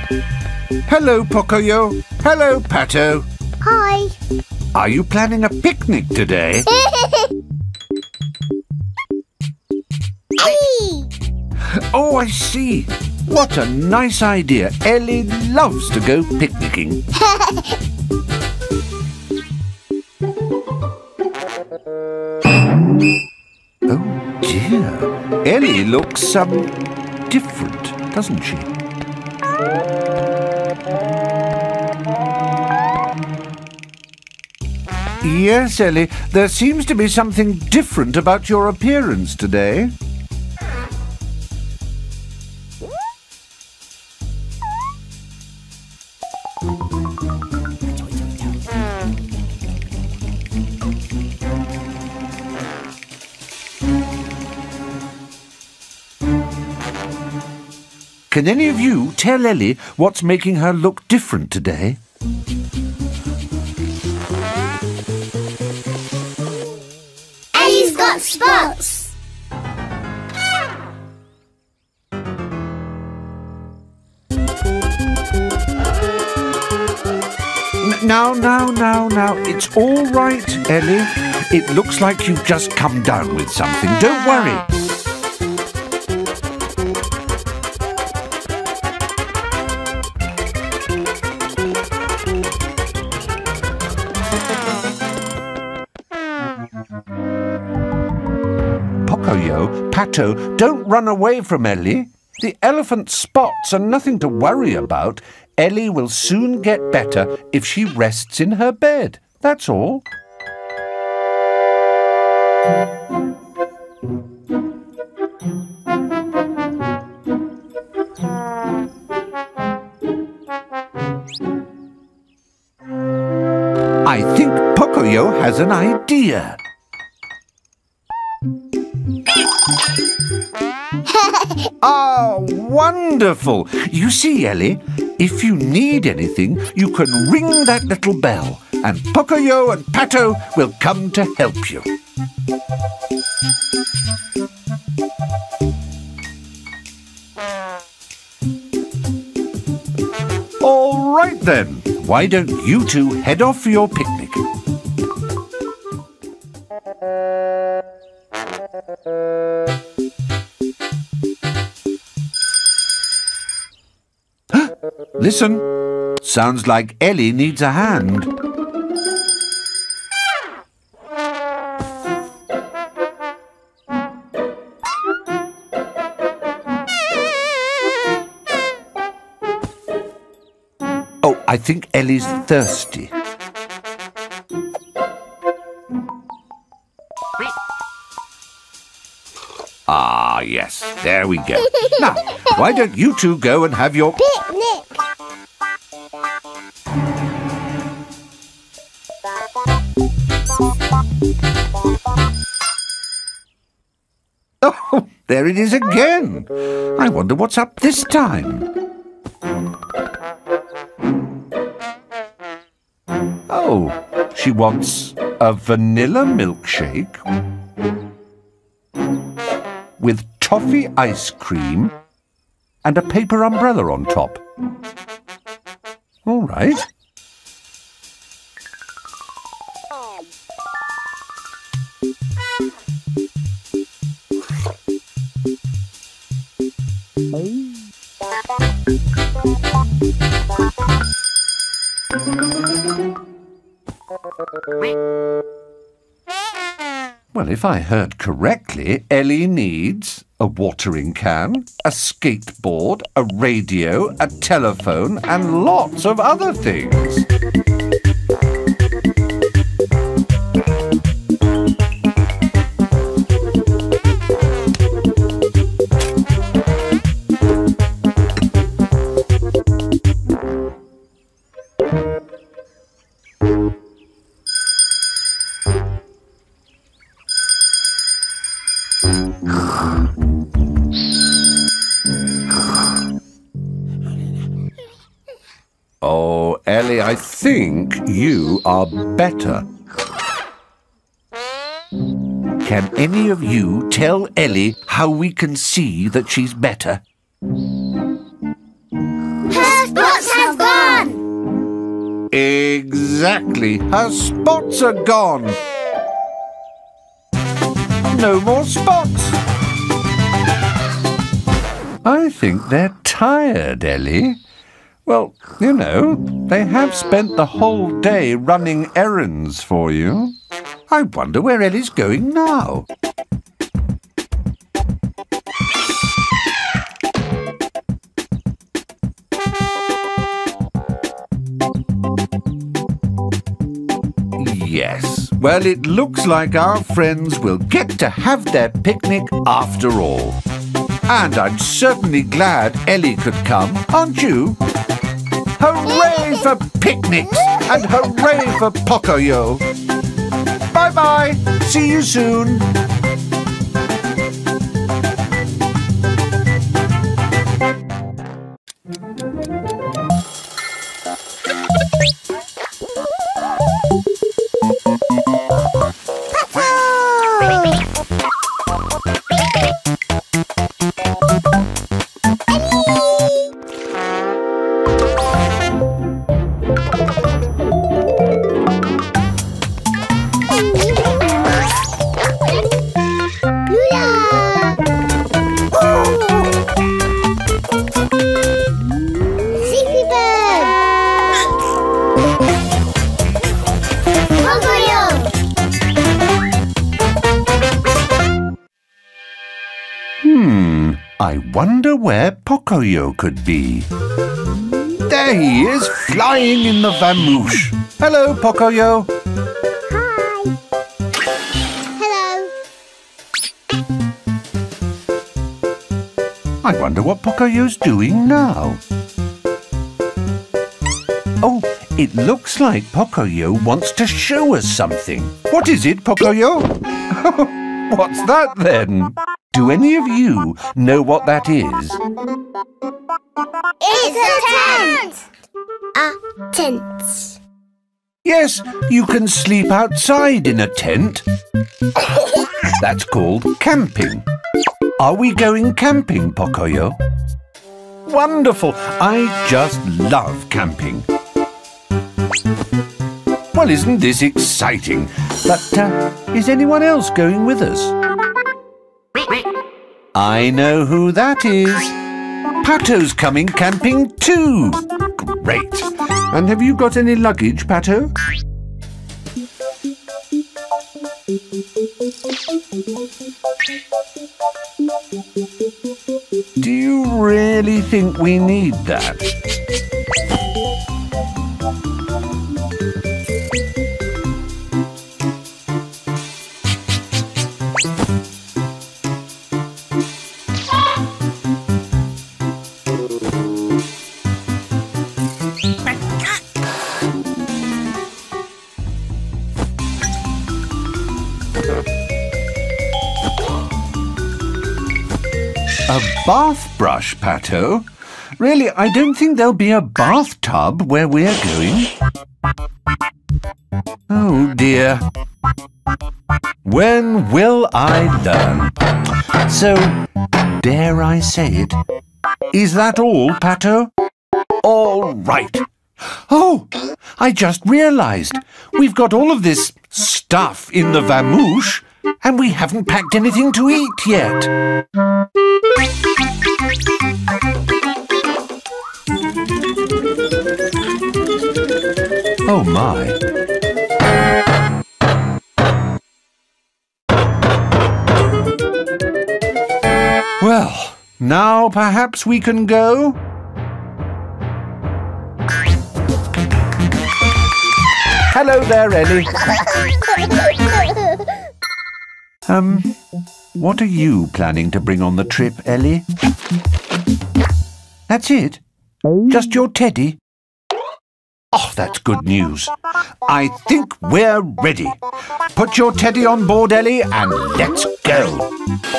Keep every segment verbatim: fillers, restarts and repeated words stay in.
Hello, Pocoyo. Hello, Pato. Hi. Are you planning a picnic today? Ellie! Oh, I see. What a nice idea. Ellie loves to go picnicking. Oh, dear. Ellie looks, um, different, doesn't she? Yes, Ellie, there seems to be something different about your appearance today. Can any of you tell Ellie what's making her look different today? Ellie's got spots. N- now, now, now, now. It's all right, Ellie. It looks like you've just come down with something. Don't worry. Pocoyo, Pato, don't run away from Ellie. The elephant spots are nothing to worry about. Ellie will soon get better if she rests in her bed. That's all. I think Pocoyo has an idea. Oh, wonderful! You see, Ellie, if you need anything, you can ring that little bell, and Pocoyo and Pato will come to help you. All right, then. Why don't you two head off for your picnic? Listen. Sounds like Ellie needs a hand. Oh, I think Ellie's thirsty. Ah, yes. There we go. Now, why don't you two go and have your... Picnic. Oh, there it is again. I wonder what's up this time. Oh, she wants a vanilla milkshake with toffee ice cream and a paper umbrella on top. All right. Well, if I heard correctly, Ellie needs a watering can, a skateboard, a radio, a telephone, and lots of other things. Oh, Ellie, I think you are better. Can any of you tell Ellie how we can see that she's better? Her spots have gone. Exactly. Her spots are gone. No more spots. I think they're tired, Ellie. Well, you know, they have spent the whole day running errands for you. I wonder where Ellie's going now. Yes, well, it looks like our friends will get to have their picnic after all. And I'm certainly glad Ellie could come, aren't you? Hooray for picnics and hooray for Pocoyo. Bye-bye. See you soon. I wonder where Pocoyo could be. There he is, flying in the Vamoosh. Hello, Pocoyo. Hi. Hello. I wonder what Pocoyo's doing now. Oh, it looks like Pocoyo wants to show us something. What is it, Pocoyo? What's that then? Do any of you know what that is? It's a tent. A tent. Yes, you can sleep outside in a tent. That's called camping. Are we going camping, Pocoyo? Wonderful! I just love camping. Well, isn't this exciting? But uh, is anyone else going with us? I know who that is. Pato's coming camping too. Great. And have you got any luggage, Pato? Do you really think we need that? A bath brush, Pato? Really, I don't think there'll be a bathtub where we're going. Oh dear. When will I learn? So, dare I say it? Is that all, Pato? All right. Oh, I just realised. We've got all of this stuff in the Vamoosh and we haven't packed anything to eat yet. Oh my. Well, now perhaps we can go? Hello there, Ellie. Um, what are you planning to bring on the trip, Ellie? That's it? Just your teddy? Oh, that's good news. I think we're ready. Put your teddy on board, Ellie, and let's go.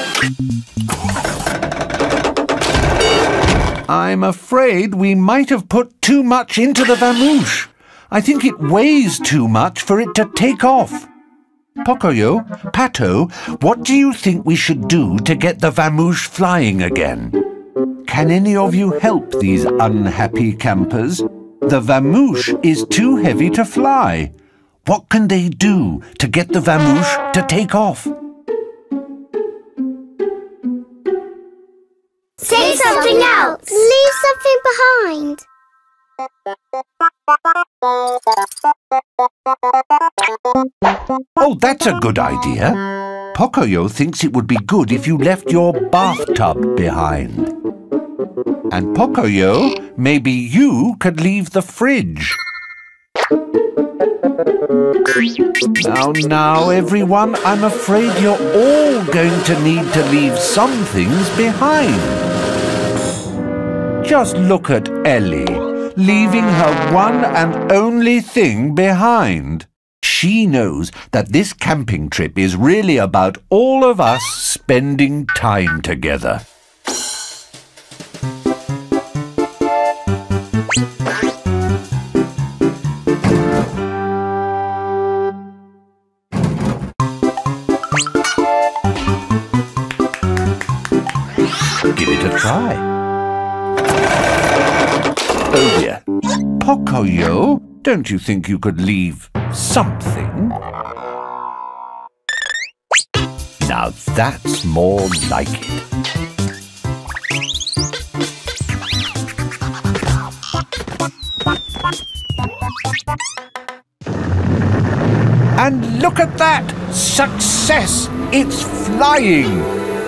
I'm afraid we might have put too much into the Vamoosh. I think it weighs too much for it to take off. Pocoyo, Pato, what do you think we should do to get the Vamoosh flying again? Can any of you help these unhappy campers? The Vamoosh is too heavy to fly. What can they do to get the Vamoosh to take off? Say something else. Leave something behind. Oh, that's a good idea. Pocoyo thinks it would be good if you left your bathtub behind. And Pocoyo, maybe you could leave the fridge. Now, now, everyone, I'm afraid you're all going to need to leave some things behind. Just look at Ellie, leaving her one and only thing behind. She knows that this camping trip is really about all of us spending time together. Give it a try. Oh dear. Pocoyo, don't you think you could leave something? Now that's more like it. And look at that! Success! It's flying!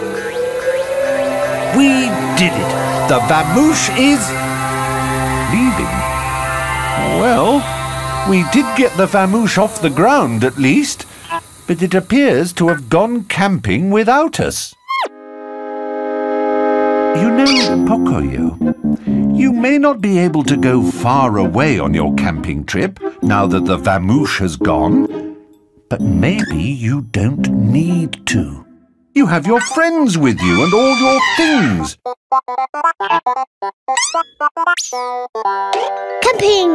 We did it! The Vamoosh is leaving. Well, we did get the Vamoosh off the ground at least, but it appears to have gone camping without us. You know, Pocoyo, you may not be able to go far away on your camping trip now that the Vamoosh has gone, but maybe you don't need to. You have your friends with you and all your things. Camping!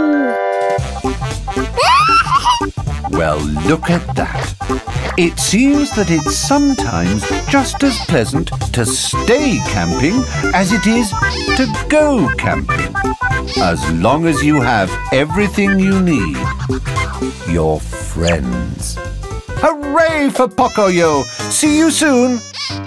Well, look at that. It seems that it's sometimes just as pleasant to stay camping as it is to go camping. As long as you have everything you need. Your friends. Hooray for Pocoyo! See you soon!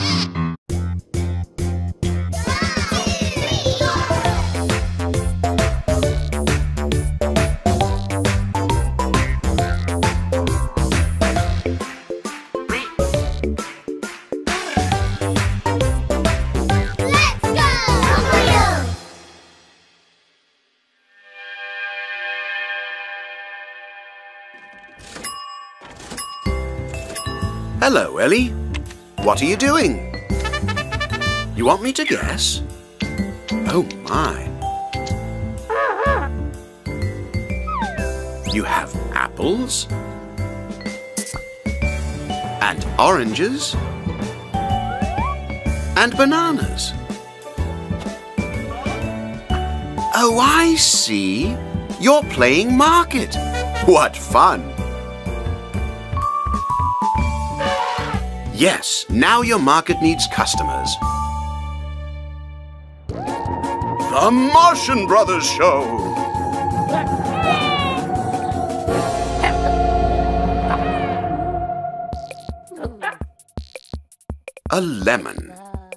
Hello, Ellie. What are you doing? You want me to guess? Oh, my. You have apples and oranges and bananas. Oh, I see. You're playing market. What fun! Yes, now your market needs customers. The Martian Brothers Show! A lemon.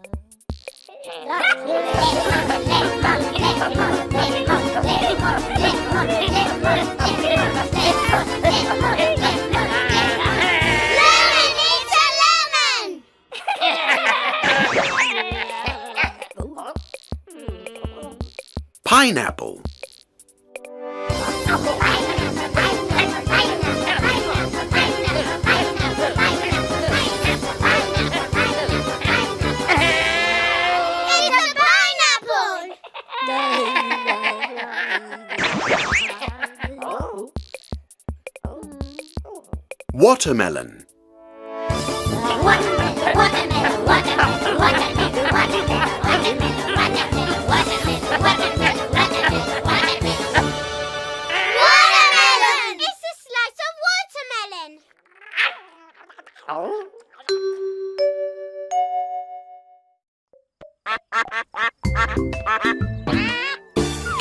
Pineapple. Watermelon.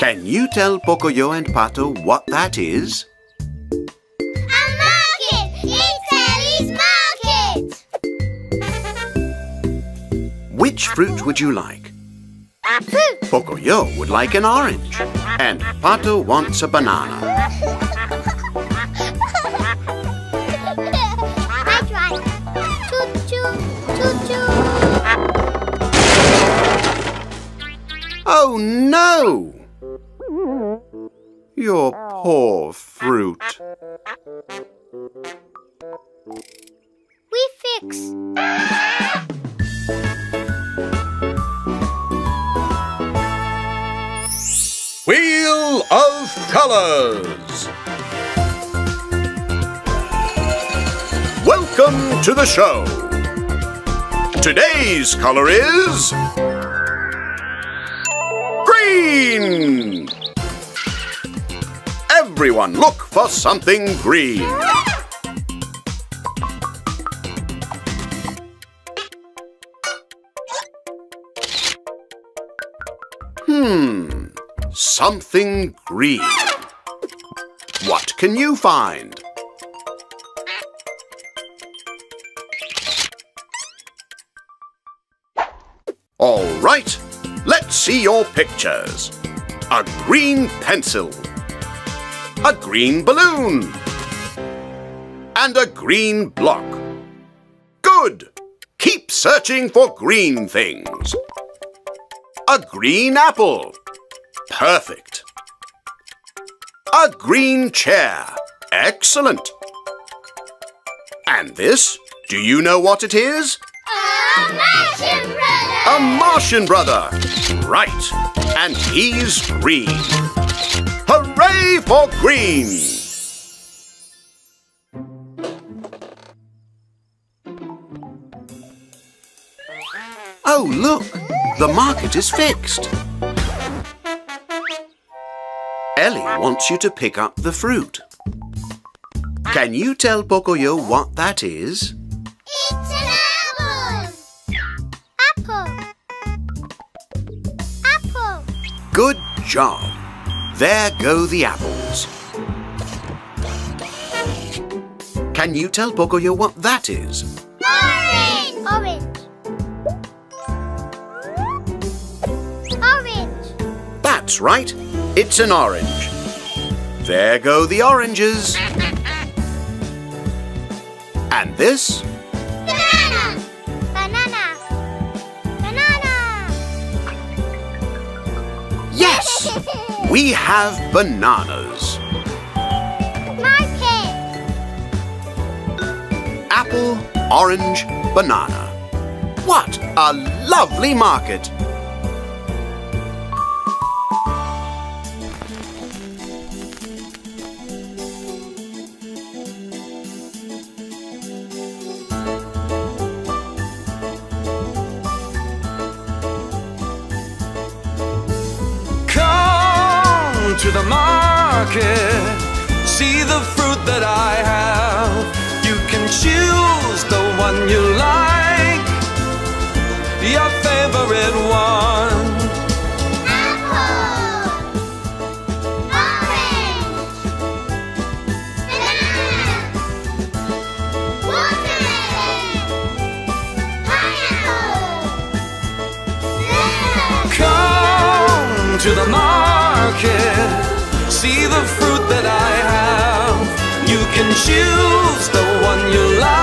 Can you tell Pocoyo and Pato what that is? A market! It's Ellie's market! Which fruit would you like? Fruit! Pocoyo would like an orange, and Pato wants a banana. Right, right. Choo choo, choo choo. Oh no! Your poor fruit. We fix. Wheel of Colours. Welcome to the show. Today's colour is green. Everyone look for something green. Hmm, something green. What can you find? All right, let's see your pictures. A green pencil, a green balloon, and a green block. Good! Keep searching for green things. A green apple. Perfect. A green chair. Excellent. And this, do you know what it is? A Martian brother! A Martian brother. Right. And he's green. Hooray for green! Oh, look. The market is fixed. Ellie wants you to pick up the fruit. Can you tell Pocoyo what that is? It's an apple! Apple! Apple! Good job. There go the apples. Can you tell Pocoyo what that is? Orange! Orange! Orange! That's right. It's an orange. There go the oranges. And this? Banana! Banana! Banana! Yes! We have bananas. Market! Apple, orange, banana. What a lovely market! Come to the market, see the fruit that I have. You can choose the one you like, your favorite one. Apple! Orange! Banana! Watermelon! Pineapple! Come to the market, see the fruit that I have. You can choose the one you like.